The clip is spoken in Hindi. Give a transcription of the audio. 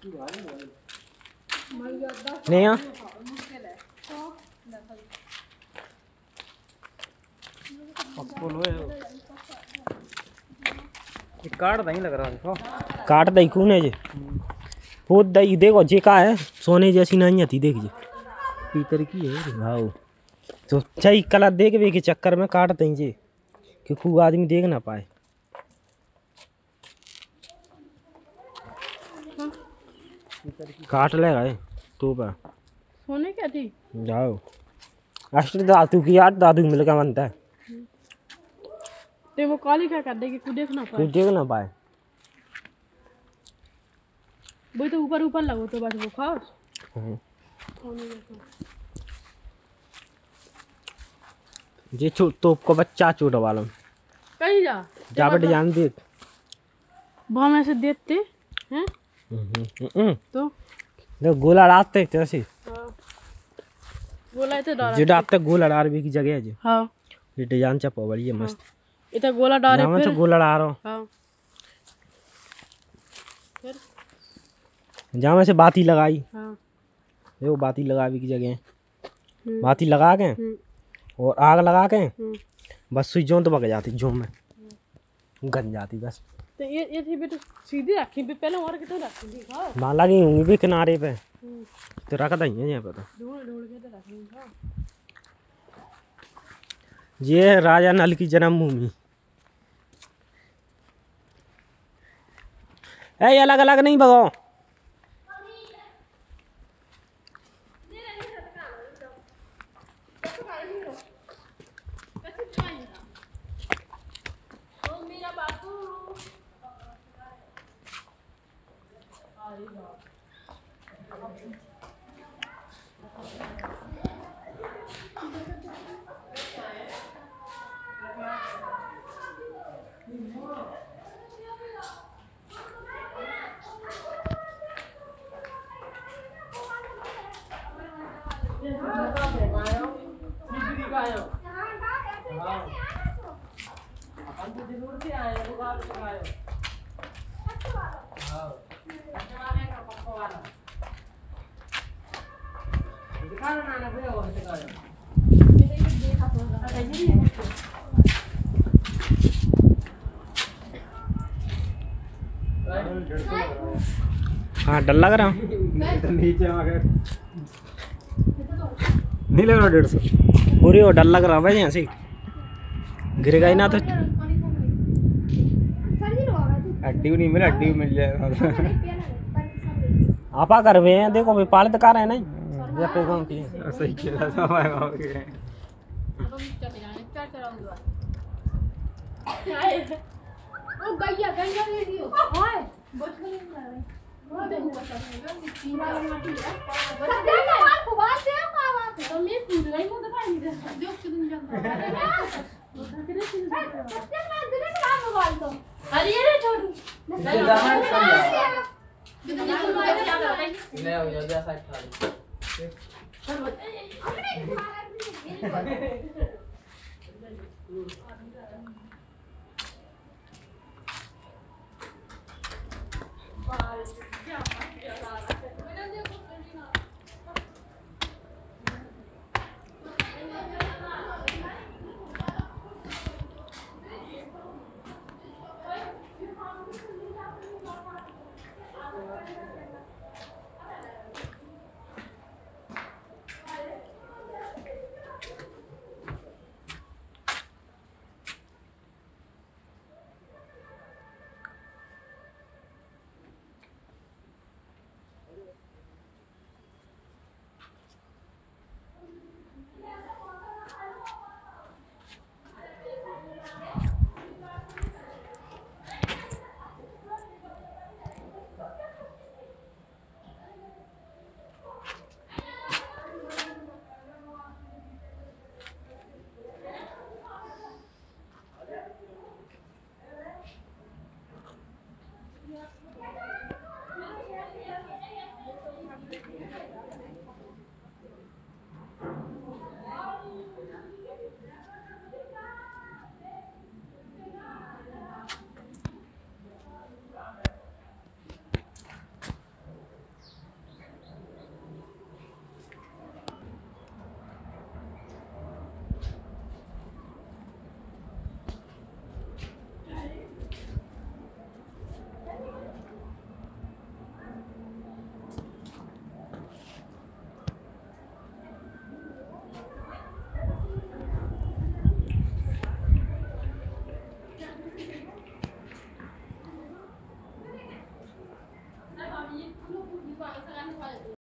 नहीं यार काट दही लग रहा है, काट दही कौन है जी वो दही देखो जे का है सोने जैसी नहीं आती देख जी पीतर की है भाव तो चाहिए कलर देख वे के चक्कर में काट दही जी कि खूब आदमी देख ना पाए। काट लेगा तो पर सोने क्या थी जाओ अष्ट धातु की 8 धातु मिल का बनता है ते वो काली क्या कर देगी कुछ देख ना पाए वही तो ऊपर ऊपर लगो तो बस वो खाओ ये तोप को बच्चा छोड़ वाला कहीं जा बेटे जान दे वहाँ में से देते हैं तो गोला डालते ऐसे गोला तो डाल जो डालते गोला डाल भी की जगह है जी हाँ ये डिजाइन चपा बड़ी है मस्त इतना गोला डाल मैं तो गोला डाल रहा हूँ हाँ फिर जहाँ में से बाती लगाई हाँ देखो बाती लगा भी की जगह बाती लगा के और आग लगा के बस सुई जों तो पक जाती जो में गन जाती बस तो ये थी बेटा सीधी रखी भी पहले और कितने रखी थी हाँ मां लगी होंगी भी किनारे पे तो रख देंगे यहाँ पे तो ढूंढ के तो रखी हाँ ये है राजा नल की जन्मभूमि है अलग अलग नहीं भगाओ हाँ डर लग रहा नीचे नहीं लग रहा 150 पूरी वो डर लग रहा भाई यहाँ से गिरेगा ही ना तो हड्डी नहीं मिला हड्डी मिल जाएगा आपा कर हैं देखो भाई पाले तो कर रहे हैं नहीं या पे गांव की सही खेला सब आए गांव के ओ गैया गैया ले लियो ओए बोल नहीं रहा है वो देखो सीधा माटी है सत्या का हाथ फुवा से का बात है तो मैं पूछ रही हूं तो पानी दे जो किन जानता सत्या मैं दिन का मोबाइल तो अरे ये छोड़ू ले आओ जल्दी आ साइड खा ले